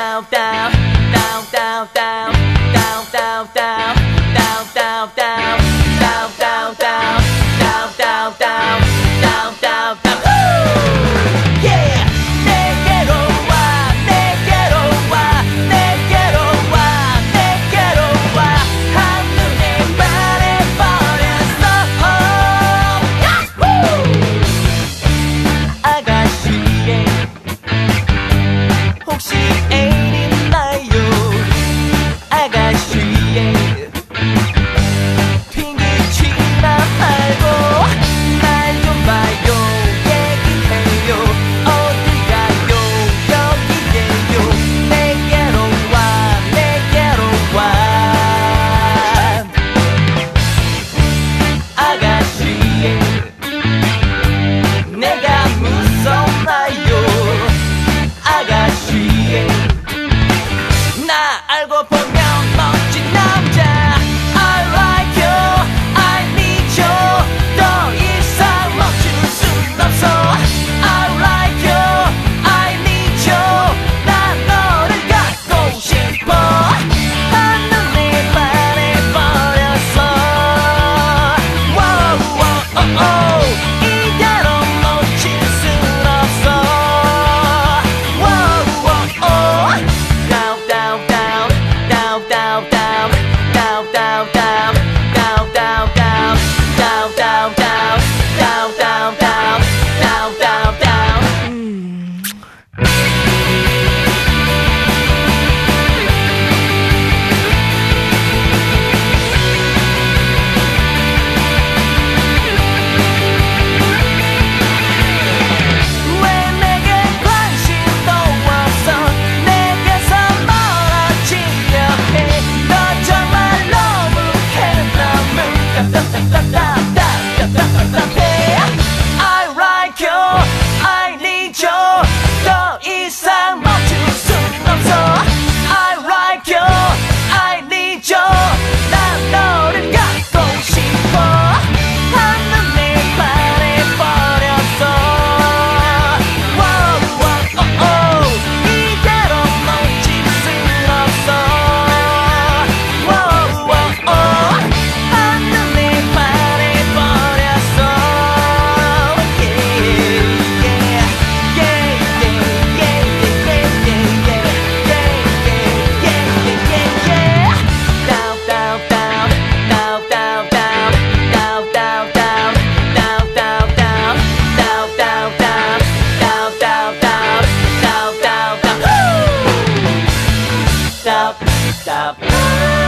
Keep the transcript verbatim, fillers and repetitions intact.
down, down, down, down, down, down, down, down, down, down, down, down, down, down, down, down, down, down, down, down. Yeah, 내게로 와, 내게로 와, 내게로 와, 내게로 와. 한눈에 반해버렸어. 아가씨의 혹시 애인 있나요? 아가씨의 핑계치나 말고 날 좀 봐요. 얘기해요. 어디 가요? 여기에요. 내게로 와, 내게로 와. 아가씨의 내가 무섭나요? 아가씨의 나 알고 보면 멋진 남자. I like you, I need you. 더 이상 멈출 순 없어. I like you, I need you. 난 너를 갖고 싶어. 한눈에 반해버렸어. Wow, wow, oh, oh. 이대로 놓칠 순 없어. Wow, wow, oh. Down, down, down, down, down, down, down, down, down, down, down, down, down, down, down, down, down, down, down, down. 음. 왜 내게 관심도 없어? 내게서 멀어지려 해. 너 정말 너무해, 너무 답답답답답답답해. I like you, I need you. 더 이상 멈출 순 없어. I like you, I need you. 난 너를 갖고 싶어. 한눈에 반해버렸어. Wow, wow, oh, oh. 이대로 놓칠 순 없어. Wow, wow, oh. 한눈에 반해버렸어. Yeah, yeah, yeah, yeah, yeah, yeah, yeah, yeah, yeah, yeah, yeah. Down, down, down, down, down, down, down, down, down, down, down, down, down, down, down, down, down, down, down, down. Stop, stop.